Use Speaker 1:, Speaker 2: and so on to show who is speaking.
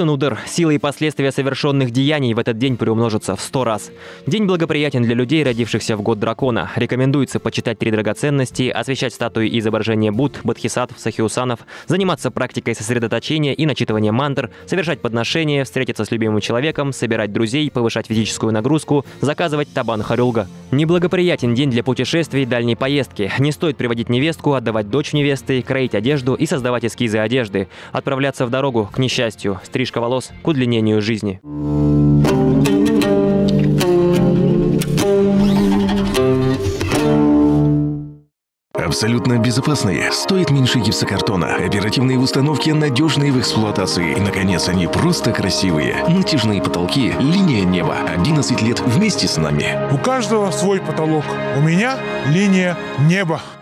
Speaker 1: Шенудер. Силы и последствия совершенных деяний в этот день приумножатся в 100 раз. День благоприятен для людей, родившихся в год дракона. Рекомендуется почитать 3 драгоценности, освещать статуи и изображения Будд, бодхисаттв, сахиусанов, заниматься практикой сосредоточения и начитывания мантр, совершать подношения, встретиться с любимым человеком, собирать друзей, повышать физическую нагрузку, заказывать табан харюлга. Неблагоприятен день для путешествий и дальней поездки. Не стоит приводить невестку, отдавать дочь невесты, кроить одежду и создавать эскизы одежды. Отправляться в дорогу к несчастью. Стрижка волос к удлинению жизни.
Speaker 2: Абсолютно безопасные, стоят меньше гипсокартона, оперативные в установке, надежные в эксплуатации и, наконец, они просто красивые. Натяжные потолки, линия неба. 11 лет вместе с нами.
Speaker 3: У каждого свой потолок. У меня линия неба.